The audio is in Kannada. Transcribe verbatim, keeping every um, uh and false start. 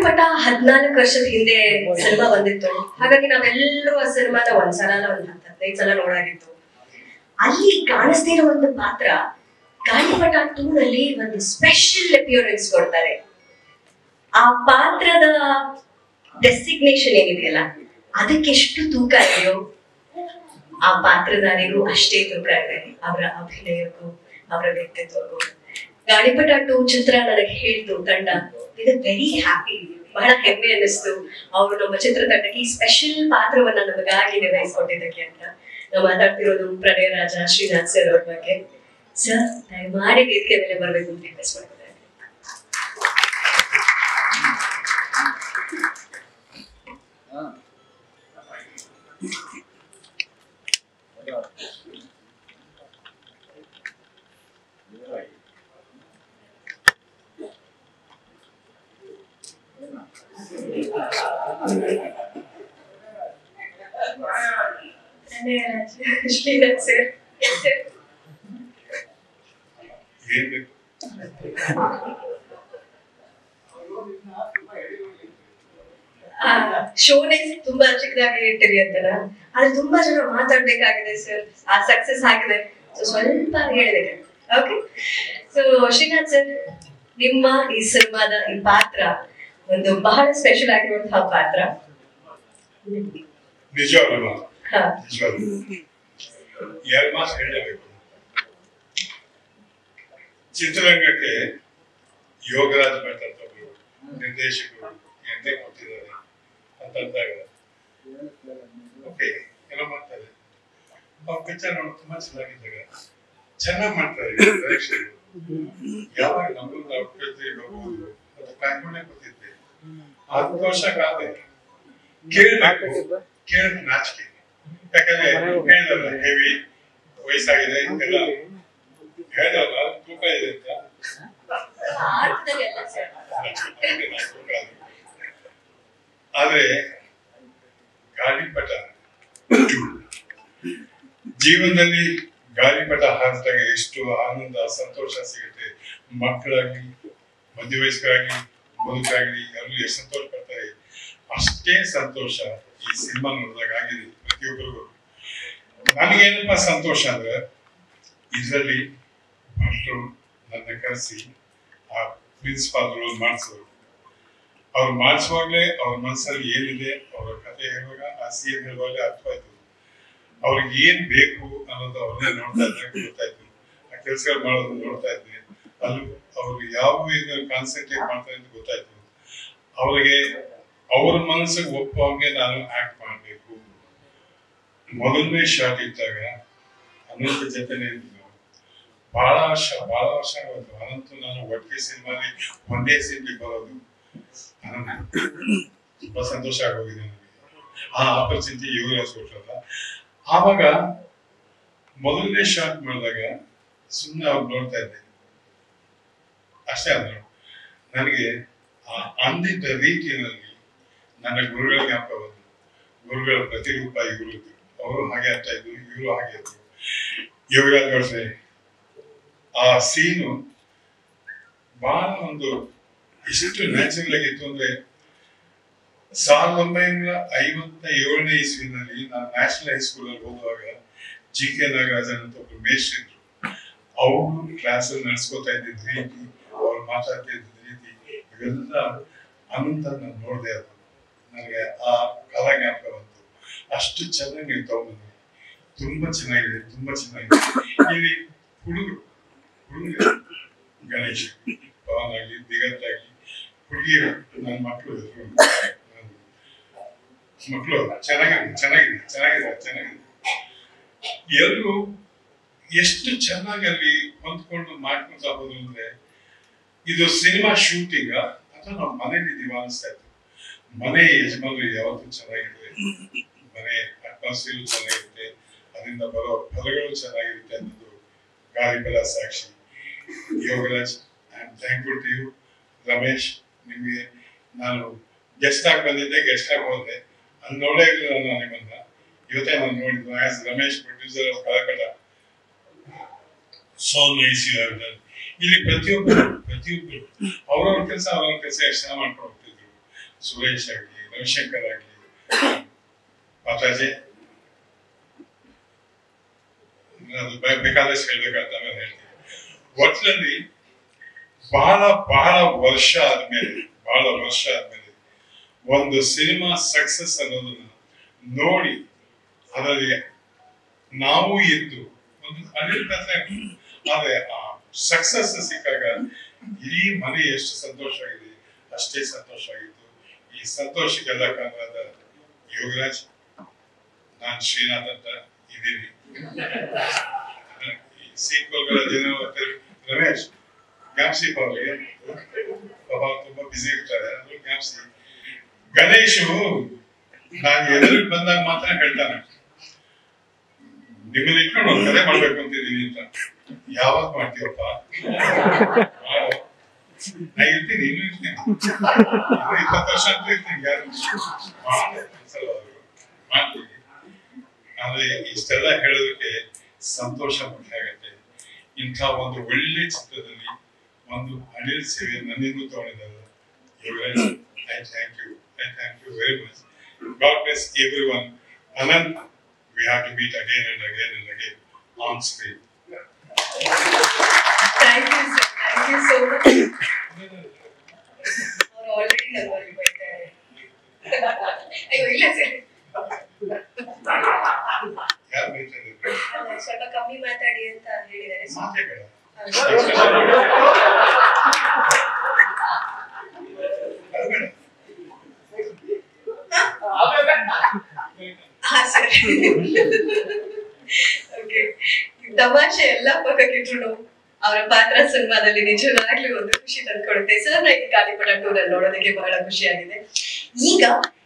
ಗಾಳಿಪಟ ಹದಿನಾಲ್ಕು ವರ್ಷದ ಹಿಂದೆ ಸಿನಿಮಾ ಬಂದಿತ್ತು. ಹಾಗಾಗಿ ನಾವೆಲ್ಲರೂ ಆ ಸಿನಿಮಾನ ಒಂದ್ಸಲ ಒಂದ್ ಹತ್ತೈದು ಸಲ ನೋಡಾಗಿತ್ತು. ಅಲ್ಲಿ ಕಾಣಿಸ್ತಿರೋ ಒಂದು ಪಾತ್ರ ಗಾಳಿಪಟ ಟೂ ನಲ್ಲಿ ಒಂದು ಸ್ಪೆಷಲ್ ಅಪಿಯರೆನ್ಸ್ ಕೊಡ್ತಾರೆ. ಆ ಪಾತ್ರದ ಡೆಸಿಗ್ನೇಷನ್ ಏನಿದೆಯಲ್ಲ ಅದಕ್ಕೆ ಎಷ್ಟು ತೂಕ ಇದೆಯೋ ಆ ಪಾತ್ರಧಾರಿಗೂ ಅಷ್ಟೇ ತೂಕ ಇದೆ. ಅವರ ಅಭಿನಯಕ್ಕೂ ಅವರ ವ್ಯಕ್ತಿತ್ವಕ್ಕೂ. ಗಾಳಿಪಟ ಟೂ ಚಿತ್ರ ನನಗೆ ಹೇಳ್ತು ತಂಡ ಇದು ವೆರಿ ಹ್ಯಾಪಿ, ಬಹಳ ಹೆಮ್ಮೆ ಅನ್ನಿಸ್ತು ಅವರು ನಮ್ಮ ಚಿತ್ರತಂಡಕ್ಕೆ ಈ ಸ್ಪೆಷಲ್ ಪಾತ್ರವನ್ನ ನಮಗಾಗಿ ನಿರ್ವಹಿಸ್ಕೊಟ್ಟಿದ್ದಕ್ಕೆ ಅಂತ. ನಾವು ಮಾತಾಡ್ತಿರೋದು ಪ್ರಣಯ ರಾಜ ಶ್ರೀನಾಥ್ ಸರ್ ಅವ್ರ ಬಗ್ಗೆ. ಸರ್ ದಯಮಾಡಿ ವೇದಿಕೆ ಮೇಲೆ ಬರ್ಬೇಕು ಅಂತ ರಿಕ್ವೆಸ್ಟ್ ಮಾಡ್ತಾರೆ. ಶ್ರೀನಾಥ್ ಸರ್ ಶೋನೇ ತುಂಬಾ ಚಿಕ್ಕದಾಗಿ ಇಟ್ಟಿರಿ ಅಂತಲ್ಲ, ಆದ್ರೆ ತುಂಬಾ ಜನ ಮಾತಾಡ್ಬೇಕಾಗಿದೆ ಸರ್. ಆ ಸಕ್ಸಸ್ ಆಗಿದೆ, ಸೊ ಸ್ವಲ್ಪ ಹೇಳ್ಬೇಕು. ಓಕೆ, ಸೊ ಶ್ರೀನಾಥ್ ಸರ್, ನಿಮ್ಮ ಈ ಸಿನಿಮಾದ ಈ ಪಾತ್ರ ಒಂದು ಬಹಳ ಸ್ಪೆಷಲ್ ಆಗಿರುವಂತಹ ಪಾತ್ರ. ನಿಜವಾಗ್ಲೂ ಎರಡು ಮಾತು ಹೇಳಬೇಕು. ಚಿತ್ರರಂಗಕ್ಕೆ ಯೋಗರಾಜ್ ಭಟ್ ಅಂತ ನಿರ್ದೇಶಕರು ಎಂದೇ ಕೊಟ್ಟಿದ್ದಾರೆ ಅಂತಂದಾಗ ಓಕೆ ಏನೋ ಮಾಡ್ತಾರೆ. ಅವ್ರ ಪಿಕ್ಚರ್ ನೋಡಿ ತುಂಬಾ ಚೆನ್ನಾಗಿದ್ದಾಗ ಚೆನ್ನಾಗಿ ಮಾಡ್ತಾರೆ ಡೈರೆಕ್ಷನ್. ಯಾವಾಗ ನಮಗೂ ನಾವು ಕೇಳ್ತೀವಿ ಹೋಗುವುದು ಅದು ಕಾಯ್ಕೊಂಡೇ ಗೊತ್ತಿದ್ದೆ. ಹತ್ತು ವರ್ಷ ಕಾಲ ಕೇಳಬೇಕು, ಕೇಳಕ್ ನಾಚಿಕೆ. ಯಾಕಂದ್ರೆ ಹೇಳಿದಲ್ಲ ಹೆವಿ ವಯಸ್ಸಾಗಿದೆ ಎಲ್ಲ ಹೇಳಿದಲ್ಲ ತೂಕ ಇದೆ ಅಂತ. ಆದ್ರೆ ಗಾಳಿಪಟ ಜೀವನದಲ್ಲಿ ಗಾಳಿಪಟ ಹಾರಿದಾಗ ಎಷ್ಟು ಆನಂದ ಸಂತೋಷ ಸಿಗುತ್ತೆ. ಮಕ್ಕಳಾಗ್ಲಿ ಮಧ್ಯ ವಯಸ್ಕರಾಗ್ಲಿ ಮುದುಕಾಗ್ಲಿ ಎಲ್ಲರೂ ಎಷ್ಟು ಸಂತೋಷ ಪಡ್ತಾರೆ, ಅಷ್ಟೇ ಸಂತೋಷ ಈ ಸಿನಿಮಾ ನೋಡಿದಾಗ ಆಗಿದೆ ಪ್ರತಿಯೊಬ್ಬರಿಗೂ. ನನಗೇನಪ್ಪ ಸಂತೋಷ ಅಂದ್ರೆ ಇದರಲ್ಲಿ ಭಟ್ರು ನನ್ನ ಕರೆಸಿ ಆ ಪ್ರಿನ್ಸಿಪಾಲ್ ರೋಲ್ ಮಾಡಿಸೋರು. ಅವ್ರು ಮಾಡಿಸುವಾಗ್ಲೇ ಅವ್ರ ಮನಸ್ಸಲ್ಲಿ ಏನಿದೆ ಅವ್ರ ಕಥೆ ಹೇಳುವಾಗ ಆ ಸೀನ್ ಹೇಳುವಾಗಲೇ ಅರ್ಥವಾಯ್ತು. ಅವ್ರಿಗೆ ಏನ್ ಬೇಕು ಅನ್ನೋದು ಅವ್ರನ್ನೇ ನೋಡ್ತಾ ಇದ್ದಾಗ ಗೊತ್ತಾಯ್ತು. ಆ ಕೆಲಸಗಳು ಮಾಡೋದು ನೋಡ್ತಾ ಇದ್ದೆ. ಅಲ್ಲಿ ಅವ್ರಿಗೆ ಯಾವ ಇದನ್ನ ಕಾನ್ಸಂಟ್ರೇಟ್ ಮಾಡ್ತಾರೆ ಅಂತ ಗೊತ್ತಾಯ್ತು. ಅವ್ರಿಗೆ ಅವ್ರ ಮನಸ್ಸಿಗೆ ಒಪ್ಪುವಂಗೆ ನಾನು ಆಕ್ಟ್ ಮಾಡ್ಬೇಕು. ಮೊದಲನೇ ಶಾಟ್ ಇದ್ದಾಗ ಅನಂತ ಜೊತೆನೆ ಇದ್ದು ಬಹಳ ವರ್ಷ ಬಹಳ ವರ್ಷ ಆಗೋದು. ಅನಂತು ನಾನು ಒಟ್ಟಿಗೆ ಸಿನಿಮಾಲಿ ಒಂದೇ ಸೀನ್ಗೆ ಬರೋದು ತುಂಬಾ ಸಂತೋಷ ಆಗೋಗಿದೆ ನನಗೆ. ಆ ಆಪರ್ಚುನಿಟಿ ಯುವರಾಜ್ ಕೊಟ್ಟಲ್ಲ. ಆವಾಗ ಮೊದಲನೇ ಶಾಟ್ ಮಾಡಿದಾಗ ಸುಮ್ಮನೆ ಅವ್ರು ನೋಡ್ತಾ ಇದ್ದೆ ಅಷ್ಟೇ. ಅಂದ್ರು ನನಗೆ ಆ ಅಂದಿದ್ದ ರೀತಿಯಲ್ಲಿ ನನ್ನ ಗುರುಗಳ ಜ್ಞಾಪಕ ಬಂತು. ಗುರುಗಳ ಪ್ರತಿರೂಪ ಇವರು, ಅವರು ಹಾಗೆ ಆಗ್ತಾ ಇದ್ರು, ಇವರು ಹಾಗೆ ಇದ್ರು. ಯುವರಾಜ್ ಗೌಡ್ರೆ ಆ ಸೀನು ಬಹಳ ಒಂದು ಎಷ್ಟು ನ್ಯಾಚುರಲ್ ಆಗಿತ್ತು ಅಂದ್ರೆ ಸಾವಿರದ ಒಂಬೈನೂರ ಐವತ್ತ ಏಳನೇ ಇಸ್ವಿನಲ್ಲಿ ನಾನು ನ್ಯಾಷನಲ್ ಹೈಸ್ಕೂಲ್ ಅಲ್ಲಿ ಓದುವಾಗ ಜಿ ಕೆ ನಾಗರಾಜನ್ ಅಂತ ಒಬ್ರು ಮೇಷ್ಟ್ರು ಇದ್ರು. ಅವರು ಕ್ಲಾಸ್ ಅಲ್ಲಿ ನಡೆಸ್ಕೋತಾ ಇದ್ದಿದ್ ರೀತಿ, ಅವ್ರು ಮಾತಾಡ್ತಾ ಇದ್ದ ರೀತಿ ಇವೆಲ್ಲ ಅನಂತ ನಾನು ನೋಡಿದೆ. ಅದು ನನಗೆ ಆ ಕಲಾ ಜ್ಞಾಪಕ ಬಂತು. ಅಷ್ಟು ಚೆನ್ನಾಗಿ ನೀವು ತಗೊಂಡ್ಬಂದ್ರಿ. ತುಂಬಾ ಚೆನ್ನಾಗಿದೆ, ತುಂಬಾ ಚೆನ್ನಾಗಿದೆ. ಇಲ್ಲಿ ಹುಡುಗರು ಹುಡುಗರು ಗಣೇಶ್ ಪವನ್ ಆಗ್ಲಿ ದಿಗಂತ್ ಆಗ್ಲಿ ಹುಡುಗಿಯರು ನನ್ನ ಮಕ್ಕಳು ಮಕ್ಕಳು ಚೆನ್ನಾಗಿದೆ ಚೆನ್ನಾಗಿದೆ ಚೆನ್ನಾಗಿದೆ ಚೆನ್ನಾಗಿದೆ. ಎಲ್ಲರೂ ಎಷ್ಟು ಚೆನ್ನಾಗಿ ಅಲ್ಲಿ ಹೊಂದ್ಕೊಂಡು ಮಾಡ್ಕೊಂತ ಹೋದ್ರು ಅಂದ್ರೆ ಇದು ಸಿನಿಮಾ ಶೂಟಿಂಗ್ ಅಥವಾ ನಾವು ಮನೇಲಿ ಇದೀವ ಅನಿಸ್ತಾ ಇತ್ತು. ಮನೆ ಯಜಮಾನರು ಯಾವತ್ತೂ ಚೆನ್ನಾಗಿದೆ, ಮನೆ ಅಟ್ಮಾಸ್ಫಿಯರ್ ಚೆನ್ನಾಗಿರುತ್ತೆ, ಅದರಿಂದ ಬರೋ ಫಲಗಳು ಚೆನ್ನಾಗಿರುತ್ತೆ ಅನ್ನೋದು ಗಾಳಿಪಟ ಸಾಕ್ಷಿ. Yogaraj, I am thankful to you. Ramesh, ನಿಮಗೆ ನಾನು ಗೆಸ್ಟ್ ಆಗಿ ಬಂದಿದ್ದೆ, ಗೆಸ್ಟ್ ಆಗಿ ಹೋದೆ, ಅದು ನೋಡೇ ಇರಲಿಲ್ಲ ನಾನು ನಿಮ್ಮನ್ನ. ಇವತ್ತೇ ನಾನು ನೋಡಿದ್ದು as Ramesh producer of Gaalipata. So nice you have done. ಇಲ್ಲಿ ಪ್ರತಿಯೊಬ್ಬರು ಪ್ರತಿಯೊಬ್ಬರು ಅವ್ರವ್ರ ಕೆಲಸ ಅವ್ರವ್ರ ಕೆಲಸ ಎಷ್ಟು ಚೆನ್ನಾಗಿ ಮಾಡ್ಕೊಂಡು ಹೋಗ್ತಿದ್ರು. ಸುರೇಶ್ ಆಗಲಿ, ರವಿಶಂಕರ್ ಆಗಲಿ, ಮಾತಾಜಿ ಅದು ಬೇಕಾದಷ್ಟು ಹೇಳ್ಬೇಕಂತ ಆಮೇಲೆ ಹೇಳ್ತೀನಿ. ಒಟ್ಟಿನಲ್ಲಿ ಬಹಳ ಬಹಳ ವರ್ಷ ಆದ್ಮೇಲೆ ಬಹಳ ವರ್ಷ ಆದ್ಮೇಲೆ ಒಂದು ಸಿನಿಮಾ ಸಕ್ಸಸ್ ಅನ್ನೋದನ್ನ ನೋಡಿ ಅದರಲ್ಲಿ ನಾವು ಇದ್ದು ಒಂದು ಅನಿಲ್ ಆದ್ರೆ ಆ ಸಕ್ಸಸ್ ಸಿಕ್ಕಾಗ ಇಡೀ ಮನೆ ಎಷ್ಟು ಸಂತೋಷ ಆಗಿದೆ ಅಷ್ಟೇ ಸಂತೋಷ ಆಗಿತ್ತು. ಈ ಸಂತೋಷಕ್ಕೆಲ್ಲ ಕಾರಣವಾದ ಯೋಗರಾಜ್, ನಾನ್ ಶ್ರೀನಾಥ್ ಅಂತ ಇದ್ದೀನಿ. ಸೀಕ್ವಲ್ಗಳ ಜನ ರಮೇಶ್ ಜ್ಞಾಪಿಸಿ ಅವ್ರಿಗೆ ಪಾಪ ತುಂಬಾ ಬಿಸಿ ಇರ್ತಾರೆ, ಅದು ಜ್ಞಾಪಿಸಿ. ಗಣೇಶು ನಾನು ಎದುರಿಗೆ ಬಂದಾಗ ಮಾತ್ರ ಹೇಳ್ತಾನೆ ನಿಮ್ಮನ್ನ ಇಟ್ಕೊಂಡು ಒಂದು ಕಲೆ ಮಾಡ್ಬೇಕು ಅಂತಿದ್ದೀನಿ ಅಂತ. ಯಾವಾಗ ಮಾಡ್ತೀವಪ್ಪ? ನಾ ಇರ್ತೀನಿ, ಇನ್ನೂ ಇರ್ತೀನಿ, ಇಪ್ಪತ್ತು ವರ್ಷ ಅಂತ ಇರ್ತೀನಿ, ಯಾರು ಅನ್ಸಲ್ಲ ಅವರು ಮಾಡ್ತೀನಿ. ಆದ್ರೆ ಇಷ್ಟೆಲ್ಲ ಹೇಳೋದಕ್ಕೆ ಸಂತೋಷ ಮುಖ್ಯ ಆಗತ್ತೆ. ಇಂಥ ಒಂದು ಒಳ್ಳೆ ಚಿತ್ರದಲ್ಲಿ ಒಂದು ಅನಿಲ್ ಸೇವೆ ನನ್ನಿಂದ ತಗೊಂಡಿದ್ದಾರೆ Yogaraj. I thank you, I thank you very much. God bless everyone. Anand, we have to meet again and again and again on screen. Thank you, sir. Thank you so much. Or already number ಬೈತಾರೆ. ಅಯ್ಯೋ ಇಲ್ಲ ಸರ್. ಯಾರು ಬೈತಾರೆ? ಸ್ವಲ್ಪ ಕಮ್ಮಿ ಮಾತಾಡಿ ಅಂತ ಹೇಳಿದ್ದಾರೆ. ಮಾತಾಡ. ತಮಾಷೆ ಎಲ್ಲ ಪಕ್ಕಕ್ಕಿಟ್ರು ಅವರ ಪಾತ್ರ ಸಿನಿಮಾದಲ್ಲಿ ನಿಜವಾಗ್ಲೂ ಒಂದು ಖುಷಿ ತಂದ್ಕೊಡುತ್ತೆ ಸರ್. ನನಗೆ ಗಾಳಿಪಟ ಟೂ ನೋಡೋದಕ್ಕೆ ಬಹಳ ಖುಷಿಯಾಗಿದೆ. ಈಗ